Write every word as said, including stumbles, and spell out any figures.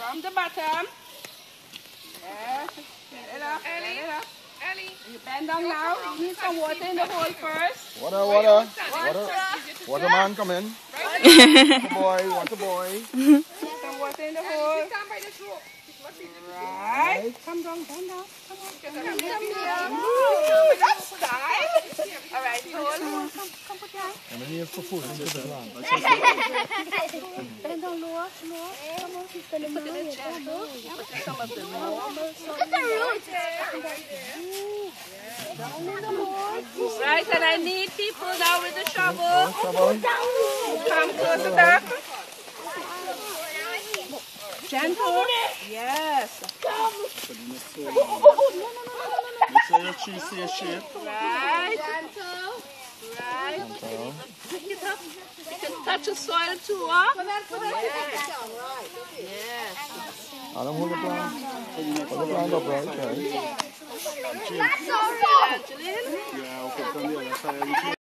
From the bottom. Yes. Get it up. Get it up. Ellie. You bend down now. You need some water in the hole first. Water, water. Water. Water man, come in. Want a boy, want a boy. Some water in the hole. Right. Come down, bend down. Come on. Come down. Ooh, that's nice. All right, hold. Come, come put your hand. I'm here for food. Bend down lower, lower. Come on. Put it in the gentle. Put some of the lower. Look at the roots. Down in the hole. Right, and I need people now with the shovel. Come closer back. Gentle. Yes. Make sure your cheese see a shape. Right. Gentle. Right. Pick it up. You can touch the soil too, huh? Yes. Yes. I don't hold the plant. Hold the plant up, right? Okay. That's all right. Angeline. Yeah, I'll put it on the other side.